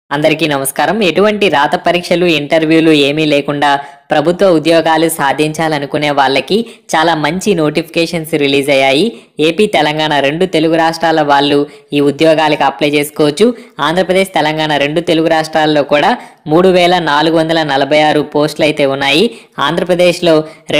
అందరికీ నమస్కారం. ఎటువంటి రాత పరీక్షలు ఇంటర్వ్యూలు ఏమీ లేకుండా ప్రభుత్వ ఉద్యోగాలు సాధించాలనుకునే వాళ్ళకి చాలా మంచి నోటిఫికేషన్స్ రిలీజ్ అయ్యాయి. ఏపీ తెలంగాణ రెండు తెలుగు రాష్ట్రాల వాళ్ళు ఈ ఉద్యోగాలకు అప్లై చేసుకోవచ్చు. ఆంధ్రప్రదేశ్ తెలంగాణ రెండు తెలుగు రాష్ట్రాల్లో కూడా 3446 పోస్టులు అయితే ఉన్నాయి. ఆంధ్రప్రదేశ్లో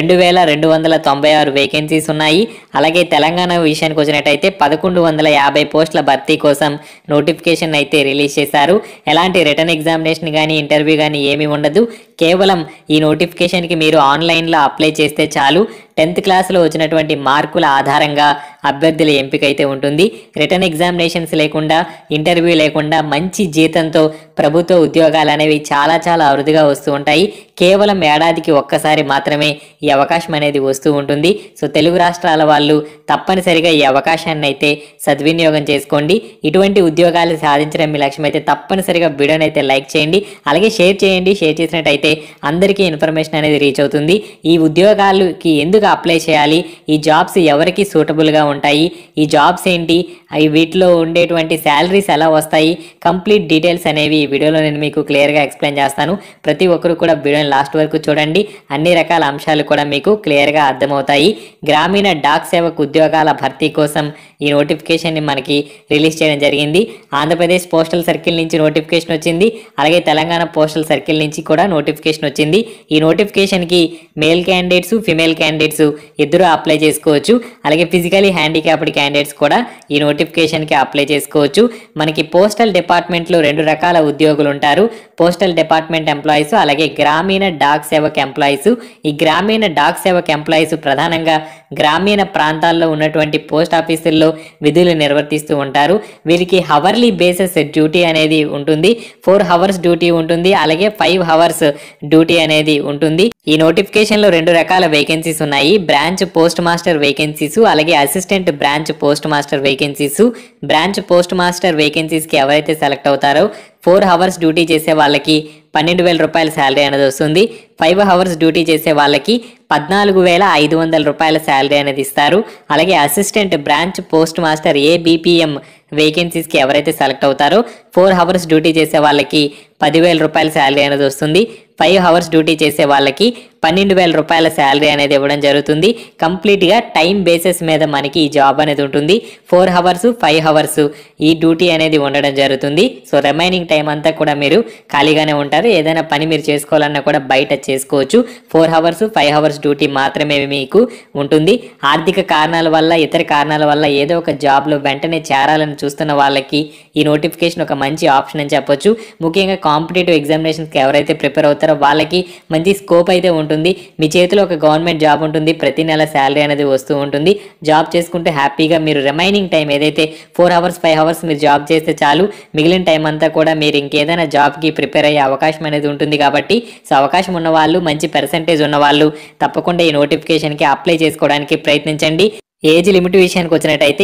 2296 వేకెన్సీస్ ఉన్నాయి. అలాగే తెలంగాణ విషయానికి వచ్చినట్టయితే 1150 పోస్టుల భర్తీ కోసం నోటిఫికేషన్ అయితే రిలీజ్ చేశారు. ఎలాంటి రిటర్న్ ఎగ్జామినేషన్ కానీ ఇంటర్వ్యూ కానీ ఏమీ ఉండదు. కేవలం ఈ నోటిఫికేషన్కి మీరు ఆన్లైన్లో అప్లై చేస్తే చాలు. 10th క్లాస్లో వచ్చినటువంటి మార్కుల ఆధారంగా అభ్యర్థుల ఎంపిక అయితే ఉంటుంది. రిటర్న్ ఎగ్జామినేషన్స్ లేకుండా, ఇంటర్వ్యూ లేకుండా మంచి జీతంతో ప్రభుత్వ ఉద్యోగాలు అనేవి చాలా అరుదుగా వస్తూ ఉంటాయి. కేవలం ఏడాదికి ఒక్కసారి మాత్రమే ఈ అవకాశం అనేది వస్తూ ఉంటుంది. సో తెలుగు రాష్ట్రాల వాళ్ళు తప్పనిసరిగా ఈ అవకాశాన్ని అయితే సద్వినియోగం చేసుకోండి. ఇటువంటి ఉద్యోగాలు సాధించడం మీ లక్ష్యం అయితే తప్పనిసరిగా వీడియోని అయితే లైక్ చేయండి, అలాగే షేర్ చేయండి. షేర్ చేసినట్టయితే అందరికీ ఇన్ఫర్మేషన్ అనేది రీచ్ అవుతుంది. ఈ ఉద్యోగాలకి ఎందుకు అప్లై చేయాలి, ఈ జాబ్స్ ఎవరికి సూటబుల్గా ఉంటాయి, ఈ జాబ్స్ ఏంటి, అవి వీటిలో ఉండేటువంటి శాలరీస్ ఎలా వస్తాయి, కంప్లీట్ డీటెయిల్స్ అనేవి ఈ వీడియోలో నేను మీకు క్లియర్గా ఎక్స్ప్లెయిన్ చేస్తాను. ప్రతి ఒక్కరు కూడా వీడియోని లాస్ట్ వరకు చూడండి. అన్ని రకాల అంశాలు కూడా మీకు క్లియర్గా అర్థమవుతాయి. గ్రామీణ డాక్ సేవకు ఉద్యోగాల భర్తీ కోసం ఈ నోటిఫికేషన్ని మనకి రిలీజ్ చేయడం జరిగింది. ఆంధ్రప్రదేశ్ పోస్టల్ సర్కిల్ నుంచి నోటిఫికేషన్ వచ్చింది. అలాగే తెలంగాణ పోస్టల్ సర్కిల్ నుంచి కూడా నోటిఫికేషన్ వచ్చింది. ఈ నోటిఫికేషన్కి మేల్ క్యాండిడేట్స్, ఫిమేల్ క్యాండిడేట్స్ ఇద్దరు అప్లై చేసుకోవచ్చు. అలాగే ఫిజికలీ హ్యాండిక్యాప్డ్ క్యాండిడేట్స్ కూడా ఈ నోటిఫికేషన్కి అప్లై చేసుకోవచ్చు. మనకి పోస్టల్ డిపార్ట్మెంట్లో రెండు రకాల ఉద్యోగులు ఉంటారు. పోస్టల్ డిపార్ట్మెంట్ ఎంప్లాయీస్, అలాగే గ్రామీణ డాక్ సేవక్ ఎంప్లాయీస్. ఈ గ్రామీణ డాక్ సేవక్ ఎంప్లాయీస్ ప్రధానంగా గ్రామీణ ప్రాంతాల్లో ఉన్నటువంటి పోస్ట్ ఆఫీసుల్లో విధులు నిర్వర్తిస్తూ ఉంటారు. వీరికి హవర్లీ బేసిస్ డ్యూటీ అనేది ఉంటుంది. 4 hours డ్యూటీ ఉంటుంది, అలాగే 5 hours డ్యూటీ అనేది ఉంటుంది. ఈ నోటిఫికేషన్లో రెండు రకాల వేకెన్సీస్ ఉన్నాయి. బ్రాంచ్ పోస్ట్ మాస్టర్ వేకెన్సీస్, అలాగే assistant branch post master vacancies. Branch post master వేకెన్సీస్కి ఎవరైతే సెలెక్ట్ అవుతారో 4 hours డ్యూటీ చేసే వాళ్ళకి 12,000 రూపాయల శాలరీ అనేది వస్తుంది. 5 hours డ్యూటీ చేసే వాళ్ళకి 14,500 రూపాయల శాలరీ అనేది ఇస్తారు. అలాగే assistant branch post master ABPM వేకెన్సీస్కి ఎవరైతే సెలెక్ట్ అవుతారో 4 hours డ్యూటీ చేసే వాళ్ళకి 10,000 రూపాయల శాలరీ అనేది వస్తుంది. 5 hours డ్యూటీ చేసే వాళ్ళకి 12,000 రూపాయల శాలరీ అనేది ఇవ్వడం జరుగుతుంది. కంప్లీట్గా టైం బేసిస్ మీద మనకి ఈ జాబ్ అనేది ఉంటుంది. 4 hours, 5 hours ఈ డ్యూటీ అనేది ఉండడం జరుగుతుంది. సో రిమైనింగ్ టైం అంతా కూడా మీరు ఖాళీగానే ఉంటారు. ఏదైనా పని మీరు చేసుకోవాలన్నా కూడా బయట చేసుకోవచ్చు. 4 hours, 5 hours డ్యూటీ మాత్రమే మీకు ఉంటుంది. ఆర్థిక కారణాల వల్ల, ఇతర కారణాల వల్ల ఏదో ఒక జాబ్లో వెంటనే చేరాలని చూస్తున్న వాళ్ళకి ఈ నోటిఫికేషన్ ఒక మంచి ఆప్షన్ అని చెప్పొచ్చు. ముఖ్యంగా కాంపిటేటివ్ ఎగ్జామినేషన్స్కి ఎవరైతే ప్రిపేర్ అవుతారో వాళ్ళకి మంచి స్కోప్ అయితే ఉంటుంది. మీ చేతిలో ఒక గవర్నమెంట్ జాబ్ ఉంటుంది. ప్రతి నెల శాలరీ అనేది వస్తూ ఉంటుంది. జాబ్ చేసుకుంటే హ్యాపీగా మీరు రిమైనింగ్ టైం ఏదైతే 4 hours, 5 hours మీరు జాబ్ చేస్తే చాలు. మిగిలిన టైం అంతా కూడా మీరు ఇంకేదైనా జాబ్కి ప్రిపేర్ అయ్యే అవకాశం అనేది ఉంటుంది. కాబట్టి సో అవకాశం ఉన్న వాళ్ళు, మంచి పర్సెంటేజ్ ఉన్న వాళ్ళు తప్పకుండా ఈ నోటిఫికేషన్కి అప్లై చేసుకోవడానికి ప్రయత్నించండి. ఏజ్ లిమిట్ విషయానికి వచ్చినట్టయితే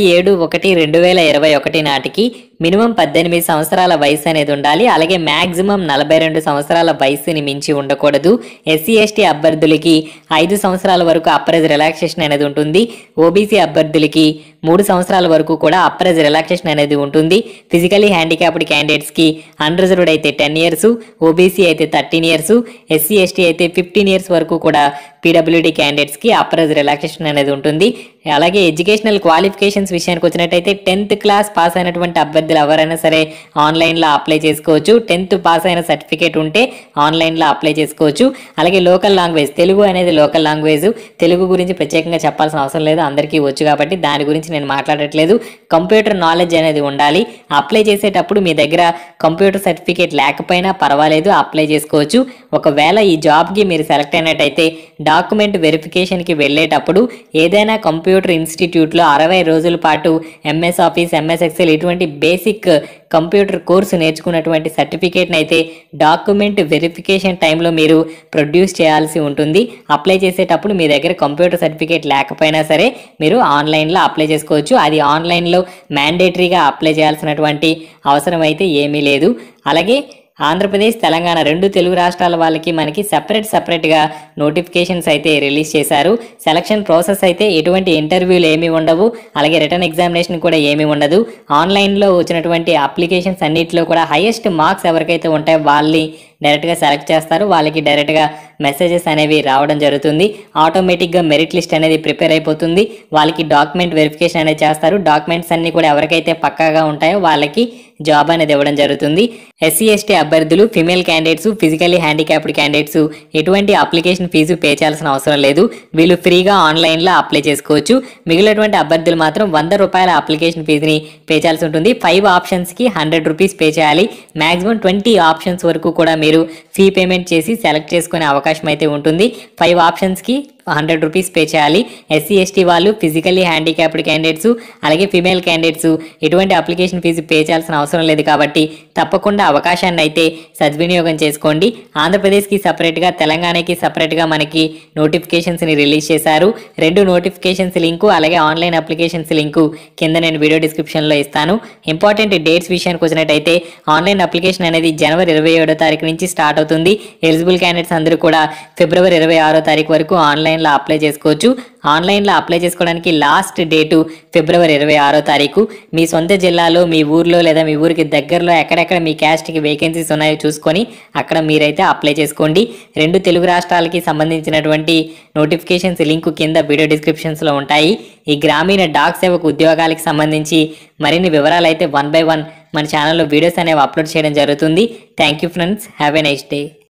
27/1/2021 నాటికి మినిమం 18 సంవత్సరాల వయసు అనేది ఉండాలి. అలాగే మ్యాక్సిమం 42 సంవత్సరాల వయసుని మించి ఉండకూడదు. SC/ST అభ్యర్థులకి 5 సంవత్సరాల వరకు అప్పరేజ్ రిలాక్సేషన్ అనేది ఉంటుంది. OBC అభ్యర్థులకి 3 సంవత్సరాల వరకు కూడా అప్పరేజ్ రిలాక్సేషన్ అనేది ఉంటుంది. ఫిజికలీ హ్యాండిక్యాప్డ్ క్యాండిడేట్స్కి అన్రిజర్వ్డ్ అయితే 10 years, OBC అయితే 13 years, SC/ST అయితే 15 years వరకు కూడా PWD క్యాండిడేట్స్కి అప్పరేజ్ రిలాక్సేషన్ అనేది ఉంటుంది. అలాగే ఎడ్యుకేషనల్ క్వాలిఫికేషన్స్ విషయానికి వచ్చినట్టయితే 10th క్లాస్ పాస్ అయినటువంటి అభ్యర్థులు ఎవరైనా సరే ఆన్లైన్లో అప్లై చేసుకోవచ్చు. 10th పాస్ అయిన సర్టిఫికేట్ ఉంటే ఆన్లైన్లో అప్లై చేసుకోవచ్చు. అలాగే లోకల్ లాంగ్వేజ్, తెలుగు అనేది లోకల్ లాంగ్వేజ్. తెలుగు గురించి ప్రత్యేకంగా చెప్పాల్సిన అవసరం లేదు, అందరికీ వచ్చు కాబట్టి దాని గురించి నేను మాట్లాడట్లేదు. కంప్యూటర్ నాలెడ్జ్ అనేది ఉండాలి. అప్లై చేసేటప్పుడు మీ దగ్గర కంప్యూటర్ సర్టిఫికేట్ లేకపోయినా పర్వాలేదు, అప్లై చేసుకోవచ్చు. ఒకవేళ ఈ జాబ్కి మీరు సెలెక్ట్ అయినట్టయితే డాక్యుమెంట్ వెరిఫికేషన్కి వెళ్ళేటప్పుడు ఏదైనా కంప్యూటర్ ఇన్స్టిట్యూట్లో 60 రోజుల పాటు MS ఆఫీస్, MS ఎక్సెల్ ఇటువంటి బేసిక్ కంప్యూటర్ కోర్సు నేర్చుకున్నటువంటి సర్టిఫికేట్ని అయితే డాక్యుమెంట్ వెరిఫికేషన్ టైంలో మీరు ప్రొడ్యూస్ చేయాల్సి ఉంటుంది. అప్లై చేసేటప్పుడు మీ దగ్గర కంప్యూటర్ సర్టిఫికేట్ లేకపోయినా సరే మీరు ఆన్లైన్లో అప్లై చేసుకోవచ్చు. అది ఆన్లైన్లో మ్యాండేటరీగా అప్లై చేయాల్సినటువంటి అవసరం అయితే ఏమీ లేదు. అలాగే ఆంధ్రప్రదేశ్ తెలంగాణ రెండు తెలుగు రాష్ట్రాల వాళ్ళకి మనకి సెపరేట్గా నోటిఫికేషన్స్ అయితే రిలీజ్ చేశారు. సెలక్షన్ ప్రాసెస్ అయితే ఎటువంటి ఇంటర్వ్యూలు ఏమీ ఉండవు, అలాగే రిటర్న్ ఎగ్జామినేషన్ కూడా ఏమీ ఉండదు. ఆన్లైన్లో వచ్చినటువంటి అప్లికేషన్స్ అన్నింటిలో కూడా హైయెస్ట్ మార్క్స్ ఎవరికైతే ఉంటాయో వాళ్ళని డైరెక్ట్గా సెలెక్ట్ చేస్తారు. వాళ్ళకి డైరెక్ట్గా మెసేజెస్ అనేవి రావడం జరుగుతుంది. ఆటోమేటిక్గా మెరిట్ లిస్ట్ అనేది ప్రిపేర్ అయిపోతుంది. వాళ్ళకి డాక్యుమెంట్ వెరిఫికేషన్ అనేది చేస్తారు. డాక్యుమెంట్స్ అన్ని కూడా ఎవరికైతే పక్కాగా ఉంటాయో వాళ్ళకి జాబ్ అనేది ఇవ్వడం జరుగుతుంది. ఎస్సీ ఎస్టీ అభ్యర్థులు, female candidates, physically handicapped candidates ఎటువంటి అప్లికేషన్ ఫీజు పే చేయాల్సిన అవసరం లేదు. వీళ్ళు ఫ్రీగా ఆన్లైన్లో అప్లై చేసుకోవచ్చు. మిగిలినటువంటి అభ్యర్థులు మాత్రం 100 రూపాయల అప్లికేషన్ ఫీజుని పే చేయాల్సి ఉంటుంది. 5 ఆప్షన్స్కి 100 రూపీస్ పే చేయాలి. మ్యాక్సిమం 20 ఆప్షన్స్ వరకు కూడా మీరు ఫీ పేమెంట్ చేసి సెలెక్ట్ చేసుకునే అవకాశం అయితే ఉంటుంది. 5 ఆప్షన్స్కి 100 రూపీస్ పే చేయాలి. ఎస్సీ ఎస్టీ వాళ్ళు, ఫిజికల్లీ హ్యాండిక్యాప్డ్ క్యాండిడేట్స్, అలాగే ఫిమేల్ క్యాండిడేట్స్ ఎటువంటి అప్లికేషన్ ఫీజు పే చేయాల్సిన అవసరం లేదు కాబట్టి తప్పకుండా అవకాశాన్ని అయితే సద్వినియోగం చేసుకోండి. ఆంధ్రప్రదేశ్కి సపరేట్గా, తెలంగాణకి సపరేట్గా మనకి నోటిఫికేషన్స్ని రిలీజ్ చేశారు. 2 నోటిఫికేషన్స్ లింకు అలాగే ఆన్లైన్ అప్లికేషన్స్ లింకు కింద నేను వీడియో డిస్క్రిప్షన్లో ఇస్తాను. ఇంపార్టెంట్ డేట్స్ విషయానికి వచ్చినట్టయితే ఆన్లైన్ అప్లికేషన్ అనేది జనవరి 27వ తారీఖు నుంచి స్టార్ట్ అవుతుంది. ఎలిజిబుల్ క్యాండిడేట్స్ అందరూ కూడా ఫిబ్రవరి 26వ తారీఖు వరకు ఆన్లైన్లో అప్లై చేసుకోవచ్చు. ఆన్లైన్లో అప్లై చేసుకోవడానికి లాస్ట్ డేటు ఫిబ్రవరి 26వ తారీఖు. మీ సొంత జిల్లాలో, మీ ఊర్లో లేదా మీ ఊరికి దగ్గరలో ఎక్కడెక్కడ మీ క్యాస్ట్కి వేకెన్సీస్ ఉన్నాయో చూసుకొని అక్కడ మీరైతే అప్లై చేసుకోండి. 2 తెలుగు రాష్ట్రాలకి సంబంధించినటువంటి నోటిఫికేషన్స్ లింకు కింద వీడియో డిస్క్రిప్షన్స్లో ఉంటాయి. ఈ గ్రామీణ డాక్ సేవకు ఉద్యోగాలకు సంబంధించి మరిన్ని వివరాలు అయితే 1 by 1 మన ఛానల్లో వీడియోస్ అనేవి అప్లోడ్ చేయడం జరుగుతుంది. Thank you friends, have a nice day.